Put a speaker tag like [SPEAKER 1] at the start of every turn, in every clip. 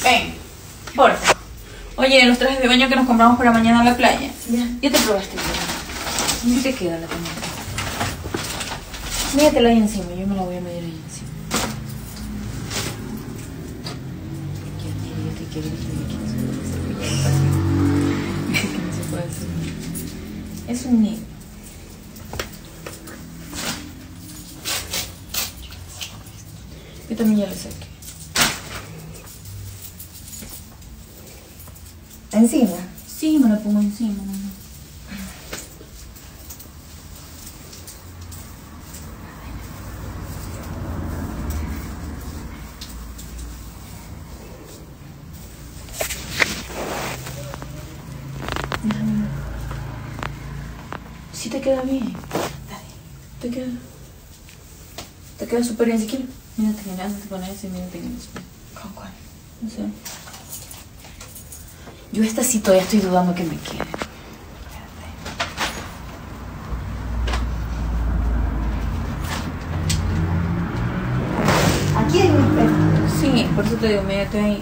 [SPEAKER 1] Ven, porfa. Oye, los trajes de baño que nos compramos para mañana a la playa. Ya te probaste. ¿Cómo te queda la camisa? Míratela ahí encima, yo me la voy a medir ahí encima. Yo te quiero, no se puede hacer. Es un niño. Yo también ya lo saqué.
[SPEAKER 2] ¿Encima?
[SPEAKER 1] Sí, me la pongo encima. Sí te queda bien. Te queda súper bien. Si quieres, mírate antes de poner ese, mírate en el espejo.
[SPEAKER 2] ¿Con cuál?
[SPEAKER 1] No sé. Yo esta sí todavía estoy dudando que me quede.
[SPEAKER 2] Aquí hay un espejo.
[SPEAKER 1] Sí, por eso te digo, mírate ahí.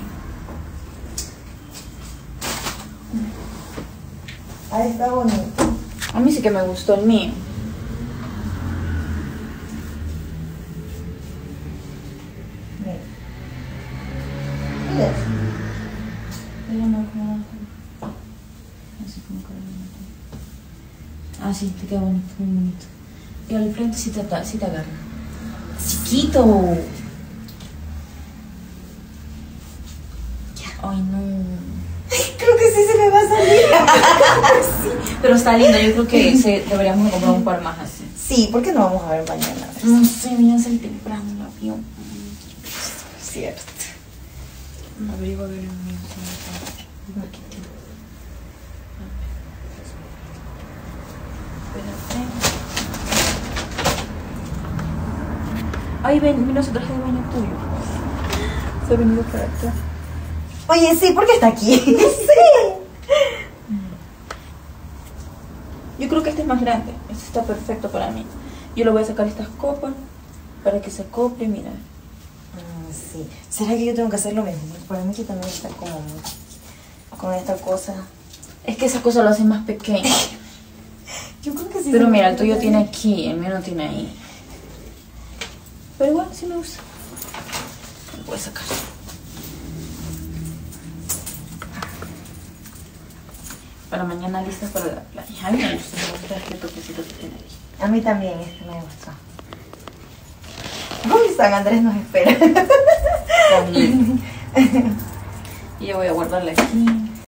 [SPEAKER 2] Ahí está bonito.
[SPEAKER 1] A mí sí que me gustó el mío.
[SPEAKER 2] Mira. Mira.
[SPEAKER 1] Así como que ah, sí, te queda bonito, muy bonito. Y al frente sí te agarra. ¡Chiquito! Ay, no.
[SPEAKER 2] Creo que sí se me va a salir.
[SPEAKER 1] Sí, pero está lindo. Yo creo que deberíamos comprar un par más así.
[SPEAKER 2] Sí, ¿por qué no vamos a ver mañana?
[SPEAKER 1] No sé, mira, es el temprano el avión.
[SPEAKER 2] Cierto.
[SPEAKER 1] Averigua a ver el mío. Espérate. Ay, ven, mira su traje de baño tuyo. Se ha venido para acá.
[SPEAKER 2] Oye, sí, ¿por qué está aquí? Sí.
[SPEAKER 1] Yo creo que este es más grande. Este está perfecto para mí. Yo le voy a sacar estas copas para que se acople, mira.
[SPEAKER 2] Sí. ¿Será que yo tengo que hacer lo mismo? Porque para mí que también está como con esta cosa.
[SPEAKER 1] Es que esa cosa lo hace más pequeño.
[SPEAKER 2] Yo creo que sí.
[SPEAKER 1] Pero mira, el tuyo tiene aquí, el mío no tiene ahí. Pero igual, sí me gusta. Lo voy a sacar. Para mañana listas para la playa. A mí me gusta este toquecito que tiene ahí.
[SPEAKER 2] A mí también este me gustó. Uy, San Andrés nos espera.
[SPEAKER 1] Y yo voy a guardarla aquí.